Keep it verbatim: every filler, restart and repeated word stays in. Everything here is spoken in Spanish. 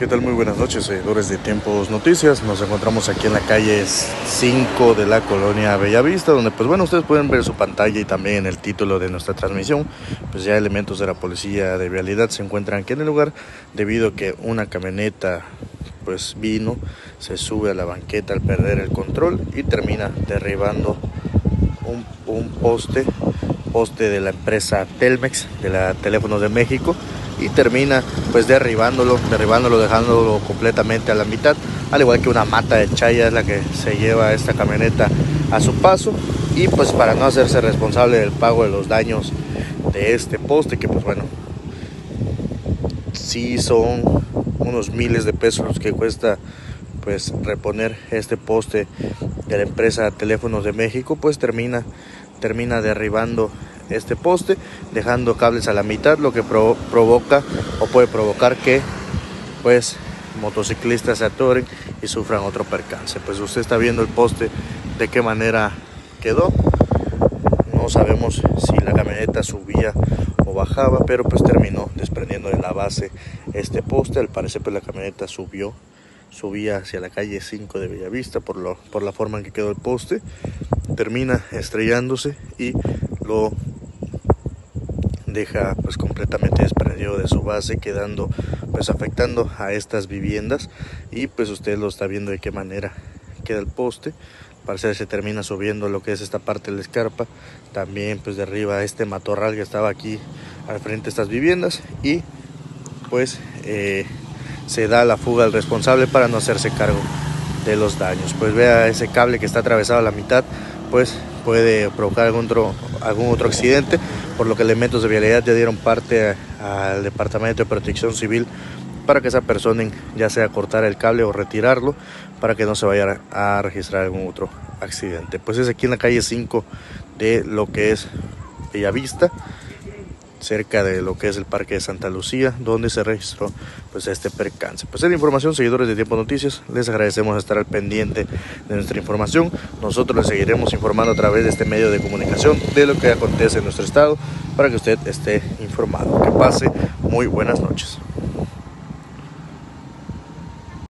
¿Qué tal? Muy buenas noches, seguidores de Tiempos Noticias. Nos encontramos aquí en la calle cinco de la colonia Bellavista, donde pues bueno, ustedes pueden ver su pantalla y también en el título de nuestra transmisión, pues ya elementos de la policía de vialidad se encuentran aquí en el lugar, debido a que una camioneta pues vino, se sube a la banqueta al perder el control y termina derribando un, un poste, poste de la empresa Telmex, de la Teléfonos de México, y termina pues derribándolo, derribándolo, dejándolo completamente a la mitad, al igual que una mata de chaya es la que se lleva esta camioneta a su paso. Y pues para no hacerse responsable del pago de los daños de este poste, que pues bueno, sí son unos miles de pesos los que cuesta pues reponer este poste de la empresa Teléfonos de México, pues termina termina derribando este poste, dejando cables a la mitad, lo que pro provoca o puede provocar que pues motociclistas se atoren y sufran otro percance. Pues usted está viendo el poste de qué manera quedó. No sabemos si la camioneta subía o bajaba, pero pues terminó desprendiendo de la base este poste. Al parecer pues la camioneta subió subía hacia la calle cinco de Bellavista por, lo, por la forma en que quedó el poste, termina estrellándose y lo deja pues completamente desprendido de su base, quedando pues afectando a estas viviendas. Y pues usted lo está viendo de qué manera queda el poste. Parece que se termina subiendo lo que es esta parte de la escarpa, también pues derriba este matorral que estaba aquí al frente de estas viviendas, y pues eh, se da la fuga al responsable para no hacerse cargo de los daños. Pues vea ese cable que está atravesado a la mitad, pues puede provocar algún otro, algún otro accidente, por lo que elementos de vialidad ya dieron parte a, al Departamento de Protección Civil para que esa persona ya sea cortar el cable o retirarlo, para que no se vaya a registrar algún otro accidente. Pues es aquí en la calle cinco de lo que es Bellavista, cerca de lo que es el Parque de Santa Lucía, donde se registró pues este percance. Pues es la información, seguidores de Tiempo Noticias. Les agradecemos estar al pendiente de nuestra información. Nosotros les seguiremos informando a través de este medio de comunicación de lo que acontece en nuestro estado, para que usted esté informado. Que pase muy buenas noches.